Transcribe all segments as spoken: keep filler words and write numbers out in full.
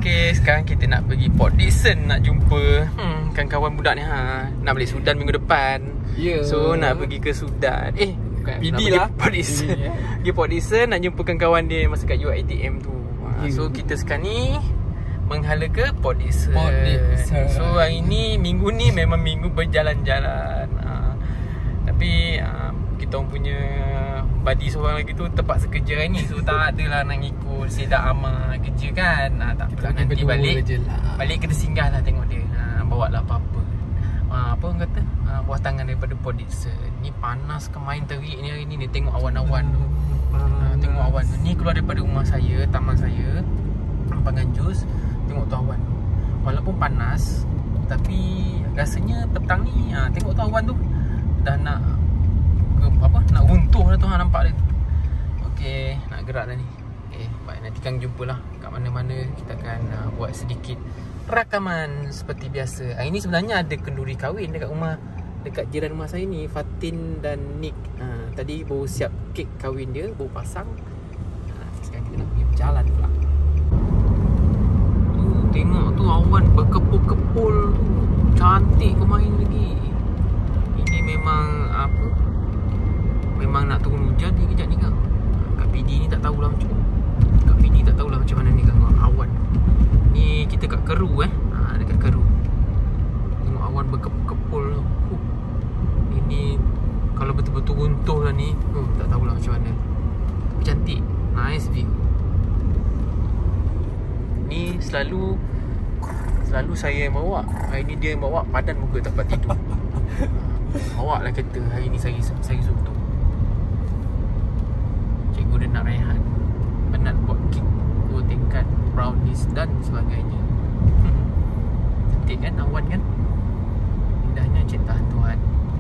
Okey, sekarang kita nak pergi Port Dickson nak jumpa hmm, kawan-kawan budak ni ha. Nak balik Sudan minggu depan. Yeah. So nak pergi ke Sudan. Eh, bukan. P D nak lah. Port Dickson. P D, yeah. Pergi Port Dickson nak jumpa kawan dia masa kat U I A T M tu. Ha, Yeah. so kita sekarang ni menghala ke Port Dickson. Port Dickson. So hari ni minggu ni memang minggu berjalan-jalan. Ha. Tapi ha, kita orang punya buddy seorang lagi tu terpaksa kerja hari ni. So tak adalah nak ikut Sedak Amar kerja kan. Ha, tak apa, nanti balik je lah. Balik kita singgah lah tengok dia. Ha, bawa lah apa-apa. Ha, apa orang kata? Ha, buah tangan daripada Port Dickson. Ni panas ke main terik ni hari ni. Ni tengok awan-awan tu. Ha, tengok awan tu. Ni keluar daripada rumah saya, taman saya, Panggang Jus. Tengok tu awan. Walaupun panas, tapi rasanya petang ni ha, tengok tu awan tu dah nak ke, apa nak runtuh dah tu ha, nampak dia tu. Okey, nak gerak dah ni. Okay, baik, nanti kan jumpalah kat mana-mana. Kita akan uh, buat sedikit rakaman seperti biasa. Hari ni sebenarnya ada kenduri kahwin dekat rumah, dekat jiran rumah saya ni, Fatin dan Nick. uh, Tadi baru siap kek kahwin dia, baru pasang. uh, Sekarang kita nak pergi berjalan pula. Tu, tengok tu awan berkepul-kepul tu. Cantik ke main lagi. Ini memang apa, memang nak turun hujan ni kejap ni kan. Kat P D ni tak tahulah macam Kat P D tak tahulah macam mana ni kan awan. Ni kita kat Keru eh. Ha, dekat Keru. Tengok awan berkepul-kepul. Huh. Ini kalau betul-betul runtuh lah ni. Huh, tak tahulah macam mana. Tapi cantik. Nice view. Ni selalu Selalu saya yang bawa. Hari ni dia yang bawa, padan muka tak dapat tidur. Bawa lah kereta. Hari ni saya Saya suntuk. Cikgu dia nak rehat, penat buat kek, dua tingkat, brownies dan sebagainya. hmm. Cantik kan awan kan. Indahnya ciptaan Tuhan.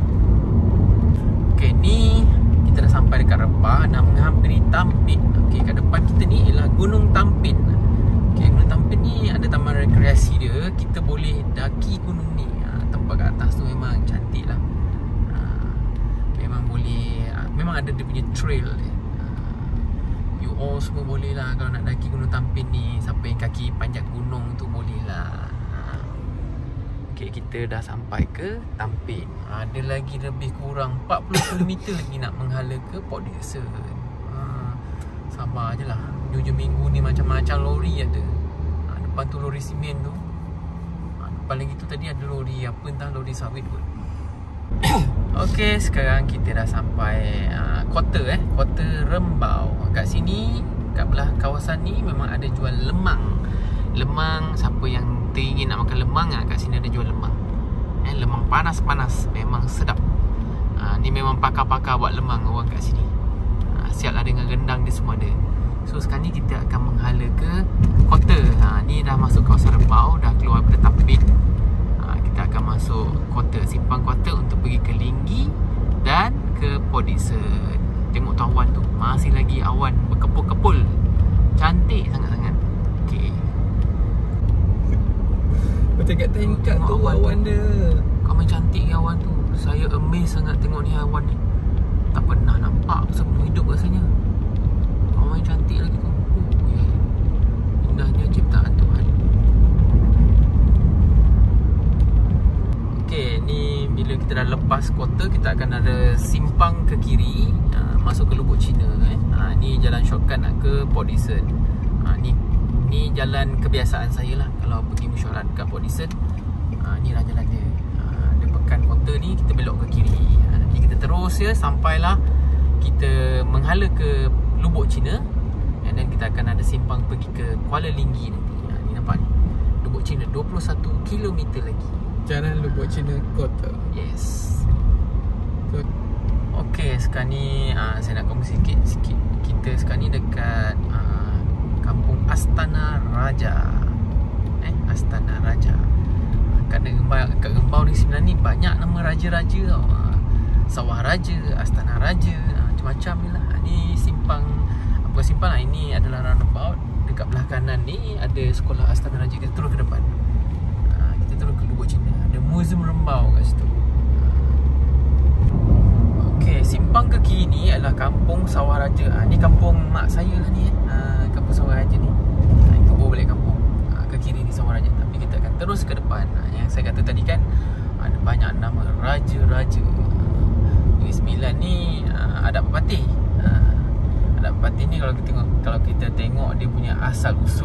Ok, ni kita dah sampai dekat Rebah, dah menghampiri Tampin. Ok, kat depan kita ni ialah Gunung Tampin. Ok, Gunung Tampin ni ada taman rekreasi dia. Kita boleh daki gunung ni. ha, Tempat kat atas tu memang cantik lah. ha, Memang boleh, memang ada dia punya trail dia. You all semua boleh lah kalau nak daki Gunung Tampin ni. Siapa yang kaki panjat gunung tu boleh lah. ha. Okay, kita dah sampai ke Tampin. Ada lagi lebih kurang empat puluh kilometer lagi nak menghala ke Port Dickson. ha. Sabar je lah. Hujung minggu ni macam-macam lori ada. ha, Depan tu lori simen tu. ha, Depan lagi tu tadi ada lori apa entah, lori sawit pun. Okey, sekarang kita dah sampai uh, quarter eh, quarter Rembau. Kat sini, kat belah kawasan ni memang ada jual lemang. Lemang, siapa yang teringin nak makan lemang ah, kat sini ada jual lemang. Eh, lemang panas-panas, memang sedap. uh, Ni memang pakar-pakar buat lemang orang kat sini. uh, Siap lah dengan rendang dia semua ada. So sekarang ni kita akan menghala ke quarter. uh, Ni dah masuk kawasan Rembau, dah keluar daripada Tampin. Kita akan masuk quarter, simpang quarter untuk pergi ke Linggi dan ke Port Dickson. Tengok tu awan tu, masih lagi awan berkepul-kepul. Cantik sangat-sangat. Okey. Macam kat tingkat tu awan, awan dia. Kau main cantik ke awan tu. Saya amazed sangat tengok ni awan ni. Tak pernah nampak sebelum hidup rasanya. Kau main cantik lagi tu. Oh, yeah. Indahnya ciptaan Tuhan. Okay, ni bila kita dah lepas quarter, kita akan ada simpang ke kiri, uh, masuk ke Lubuk Cina eh. uh, Ni jalan shortcut nak ke Port Dickson. uh, Ni ni jalan kebiasaan saya lah kalau pergi mesyuarat kat Port Dickson. uh, Ni lah jalan dia. uh, Dia pekan quarter ni, kita belok ke kiri. uh, Nanti kita terus ya, sampailah kita menghala ke Lubuk Cina. And then kita akan ada simpang pergi ke Kuala Linggi nanti. uh, Ni nampak ni, Lubuk Cina dua puluh satu kilometer lagi. Jalan Lubuk Cina Kota. Yes. Okey, sekarang ni uh, saya nak kongsi sikit, sikit. Kita sekarang ni dekat uh, kampung Astana Raja. Eh, Astana Raja. Kat Rembau, kat Rembau ni sebenarnya ni banyak nama raja-raja tau. Uh, Sawah Raja, Astana Raja, uh, macam-macam ni lah. Ni simpang, apa simpang lah. Ini adalah roundabout. Dekat belah kanan ni ada sekolah Astana Raja. Kita terus ke depan. Uh, kita terus ke Lubuk Cina. Ada Museum Rembau kat situ. Okey, simpang ke kiri ni adalah kampung Sawah Raja. ha, Ni kampung mak saya lah ni eh. ha, Kampung Sawah Raja ni. ha, Itu bawa balik kampung. ha, Ke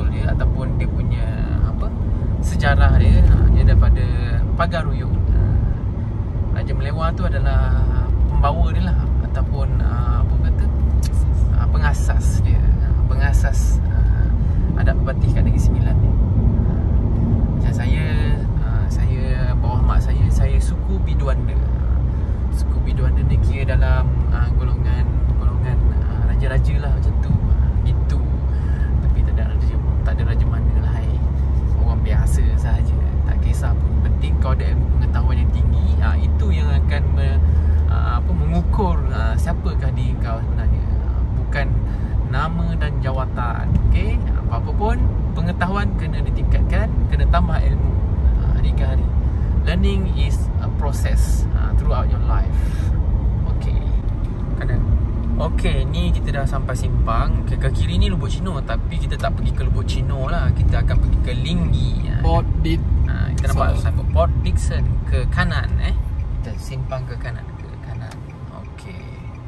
dia ataupun dia punya apa sejarah dia, dia daripada Pagar Ruyuk. Raja Melewar tu adalah pembawa dia lah, ataupun uh, apa kata uh, pengasas dia, pengasas uh, adat berbatih kat Negeri Sembilan ni. Macam saya, uh, saya bawah mak saya, saya suku Biduanda. Suku Biduanda ni kira dalam uh, golongan golongan uh, raja-raja lah macam tu. Itu. Tapi tak ada raja, tak ada raja mana lah. Hai. Orang biasa sahaja. Tak kisah pun. Penting kau ada ilmu pengetahuan yang tinggi. Uh, itu yang akan me, uh, apa mengukur uh, siapakah diri kau sebenarnya. Uh, bukan nama dan jawatan. Okey, apa-apa pun pengetahuan kena ditingkatkan, kena tambah ilmu uh, hari ke hari. Learning is a process uh, throughout your life. Okey. Kanan. Okey, ni kita dah sampai simpang. Ke, ke kiri ni Lubuk Cino, tapi kita tak pergi ke Lubuk Cino lah. Kita akan pergi ke Linggi. Port Dit. Ha, kita nampak signboard Port Dickson ke kanan eh. Kita simpang ke kanan, ke kanan. Okey.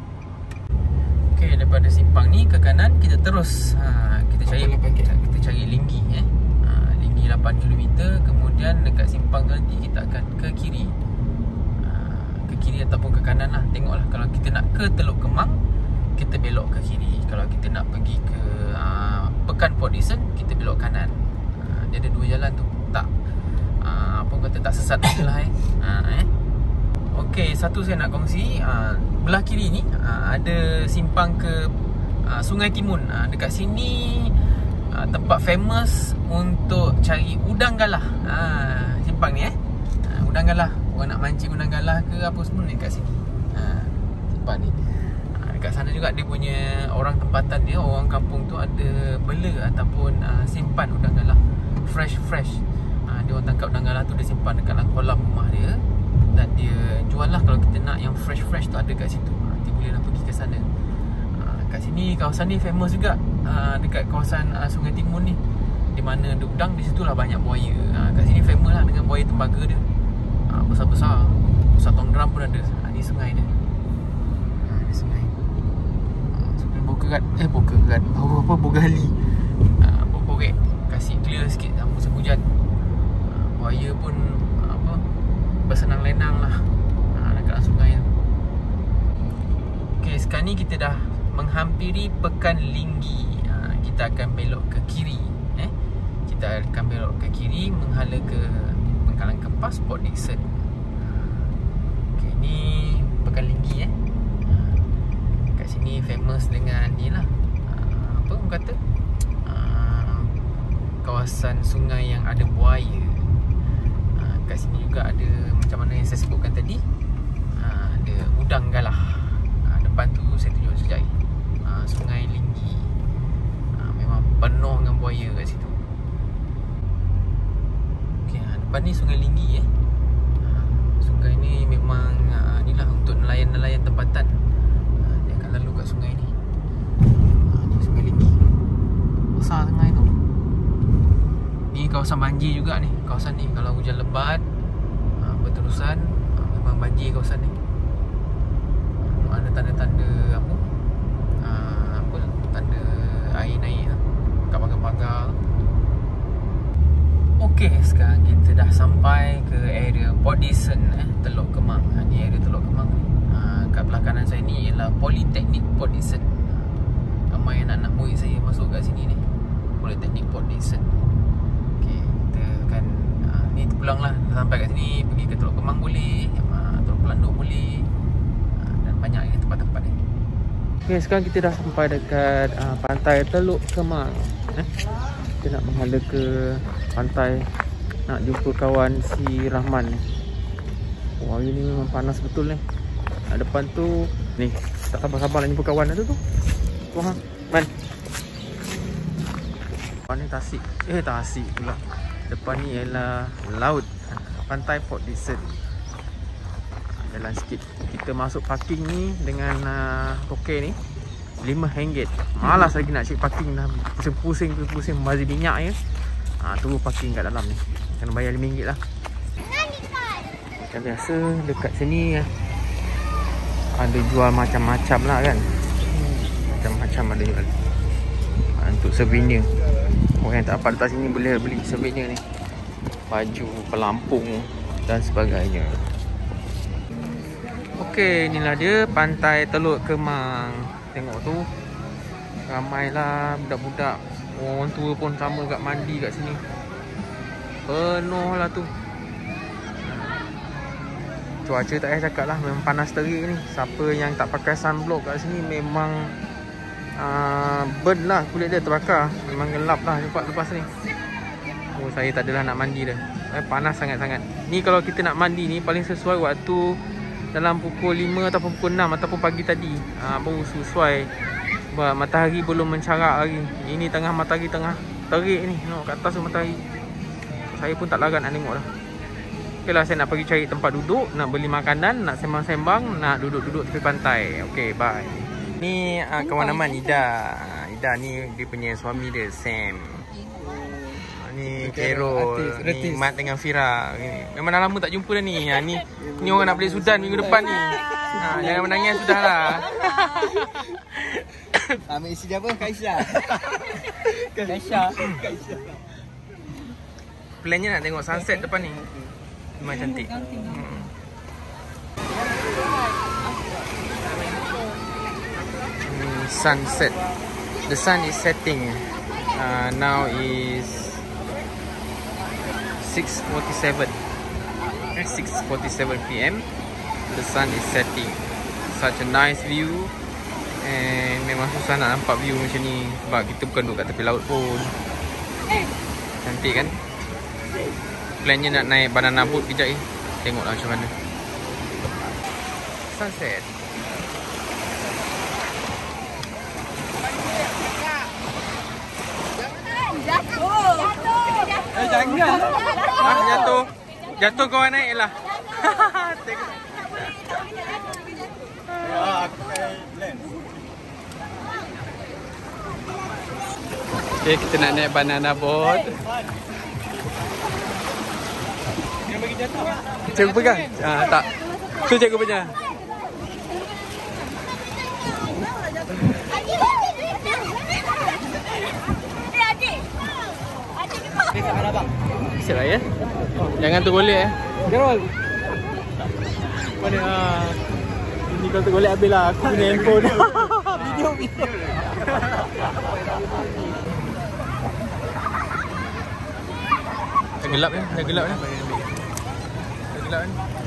Okey, daripada simpang ni ke kanan kita terus ha, kita cari kita, kita cari Linggi eh. Ha, Linggi lapan kilometer, kemudian dekat simpang nanti kita akan ke kiri. Ha, ke kiri ataupun ke kanan lah. Tengoklah kalau kita nak ke Teluk Kemang, kita belok ke kiri. Kalau kita nak pergi ke uh, Pekan Port Dickson, kita belok kanan. Uh, dia ada dua jalan tu. Tak uh, apa kata tak sesat betul lah eh. Uh, eh. Okey, satu saya nak kongsi uh, belah kiri ni uh, ada simpang ke uh, Sungai Timun. Uh, dekat sini uh, tempat famous untuk cari udang galah. Uh, simpang ni eh. Uh, udang galah. Orang nak mancing udang galah ke apa semua ni kat sini. Uh, simpang ni. Kat sana juga dia punya orang tempatan dia, orang kampung tu ada bela ataupun uh, simpan udang galah fresh-fresh. Uh, dia orang tangkap udang galah tu, dia simpan dekat dalam kolam rumah dia dan dia jual lah. Kalau kita nak yang fresh-fresh tu ada kat situ. Uh, kita boleh lah pergi ke sana. Uh, kat sini, kawasan ni famous juga. Uh, dekat kawasan uh, Sungai Timun ni, di mana ada udang, di situlah banyak buaya. Uh, kat sini famous lah dengan buaya tembaga dia. Uh, besar-besar. Besar tonggram pun ada. Uh, ni sungai dia. Uh, ni sungai. Bokerat, eh bokerat, apa apa bogali. Ah, bokorek. Kasih clear sikit sama musim hujan. Ah, buaya pun apa bersenang lenang lah. Ah, dekat sungai tu. Okey, sekarang ni kita dah menghampiri Pekan Linggi. Ah, kita akan belok ke kiri, eh. Kita akan belok ke kiri menghala ke Pangkalan Kempas Port Dickson. Okey, ni Pekan Linggi eh. Kat sini famous dengan ni lah uh, apa orang kata uh, kawasan sungai yang ada buaya. uh, Kat sini juga ada macam mana yang saya sebutkan tadi, uh, ada udang galah. uh, Depan tu saya tunjuk sekejap uh, Sungai Linggi. uh, Memang penuh dengan buaya kat situ. Okay, uh, depan ni Sungai Linggi eh. uh, Sungai ni memang uh, ni lah untuk nelayan-nelayan tempatan lalu kat sungai ni. Ha, ni Sungai Linggi. Besar sungai tu. Ni kawasan banjir juga ni. Kawasan ni kalau hujan lebat ha, berterusan ha, memang banjir kawasan ni. Ha, ada tanda-tanda apa? Ha, apa? Tanda air naik lah. Kat pagar-pagar. Okey, sekarang kita dah sampai ke area Port Dickson eh, Teluk Kemang. Ha, ni area Teluk Kemang ni. Kat belah kanan saya ni ialah Politeknik Port Dickson. Ramai anak-anak murid saya masuk kat sini ni, Politeknik Port Dickson. Okay, kita akan uh, ni pulang lah. Sampai kat sini pergi ke Teluk Kemang boleh, uh, Teluk Pelanduk boleh, uh, dan banyak lagi tempat-tempat ni. Okay, sekarang kita dah sampai dekat uh, pantai Teluk Kemang eh. Kita nak menghala ke pantai, nak jumpa kawan si Rahman. Wah, hari ni memang panas betul ni. Depan tu ni, tak sabar-sabar nak jumpa kawan tu tu. Wah, man. Depan ni Tasik. Eh, Tasik pula. Depan ni ialah laut, pantai Port Dickson. Jalan sikit. Kita masuk parking ni dengan uh, token ni lima ringgit. Malas lagi nak cek parking dah. Pusing-pusing pusing membazir minyak je. Ha, tu parking kat dalam ni. Kena bayar lima ringgit lah. Macam biasa dekat sini ada jual macam-macam lah kan. Macam-macam ada jual. untuk souvenir. Orang yang tak dapat letak sini boleh beli souvenir ni. Baju, pelampung dan sebagainya. Okey, inilah dia pantai Teluk Kemang. Tengok tu. Ramailah budak-budak. Orang tua pun sama kat mandi kat sini. Penuh lah tu. Cuaca tak payah cakap lah. Memang panas terik ni. Siapa yang tak pakai sunblock kat sini memang uh, burn lah. Kulit dia terbakar. Memang gelap lah lepas, lepas ni. Oh, saya tak adalah nak mandi dah. eh, Panas sangat-sangat. Ni kalau kita nak mandi ni paling sesuai waktu dalam pukul lima ataupun pukul enam ataupun pagi tadi. ha, Baru sesuai. Sebab matahari belum mencarak lagi. Ini tengah matahari tengah terik ni. Tengok kat atas tu matahari. Saya pun tak larat nak tengok dah. Okey lah, saya nak pergi cari tempat duduk, nak beli makanan, nak sembang-sembang, nak duduk-duduk tepi pantai. Okey, bye. Ni uh, kawan nama Ida. Ida ni dia punya suami dia, Sam. Ni Carol, ni Mat dengan Fira. Memang dah lama tak jumpa dah ni. Ha, ni ni orang nak balik Sudan minggu depan ni. Ha, jangan menangis sudahlah. Nama isi dia apa? Kaisha. Kaisha. Kaisha. Plannya nak tengok sunset depan ni. Memang cantik. Hmm. Hmm, sunset. The sun is setting. Uh, now is six forty-seven. six forty-seven p m The sun is setting. Such a nice view. And memang susah nak nampak view macam ni sebab kita bukan duduk kat tepi laut pun. Cantik kan? Plannya nak naik banana boat kejap ni. Tengoklah macam mana sunset. Jatuh. Eh, jangan. Ah, jatuh. Jatuh kau naik lah. Okay, kita nak naik banana boat. Cikgu pegang? Ah, tak. Tu cikgu punya. Siap lah ya. Jangan tergolek eh. Carol. Mana ah? Ini kalau tergolek habis lah. Aku guna handphone. Video video. Dah gelap ya. Dah gelap ya. Dah gelap kan.